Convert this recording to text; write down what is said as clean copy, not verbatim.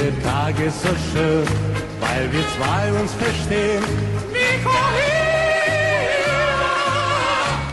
Tag ist so schön, weil wir zwei uns verstehen. Nico!